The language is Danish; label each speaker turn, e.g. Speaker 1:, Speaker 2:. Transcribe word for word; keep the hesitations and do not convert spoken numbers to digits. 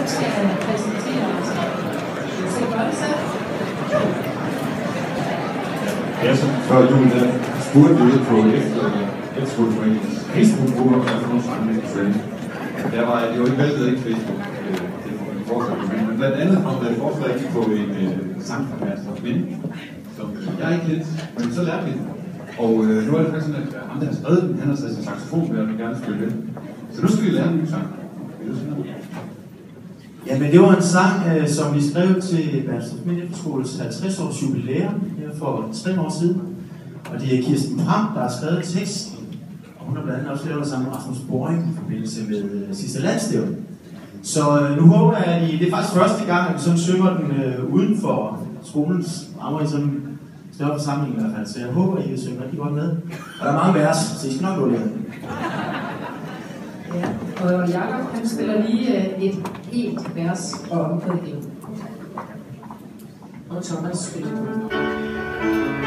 Speaker 1: skal præsentere os. Vil I gøre det selv?
Speaker 2: Ja, så før jul, der spurgte vi ud på efterskoleforeningens Facebook-gruppe, og der var nogle sange med friend. Der var det jo ikke væltet ikke Facebook, det var en forslag, men blandt andet kom der et forslag på en sang fra Pastor Vind, som jeg ikke kendte, men så lærte vi den. Og øh, nu er det faktisk sådan, at ham, der har skrevet den, han har taget sin saxofon med, og vil gerne spille den. Så nu skal vi lære en ny sang.
Speaker 3: Ja, men det var en sang, øh, som vi skrev til Bernstorff Efterskoles halvtreds års jubilæum her for tre år siden. Og det er Kirsten Pram, der har skrevet teksten. Og hun har blandt andet også lavet sammen med Rasmus Boring i forbindelse med øh, sidste landstævne. Så øh, nu håber jeg, at I, det er faktisk første gang, at vi sådan synger den øh, uden for skolens rammer i sådan en større forsamling i hvert fald. Så jeg håber, at I vil synge rigtig godt med. Og der er mange vers, så I skal nok gå der.
Speaker 1: Ja, og Jakob han spiller lige et helt vers og omkring det. Og Thomas spiller.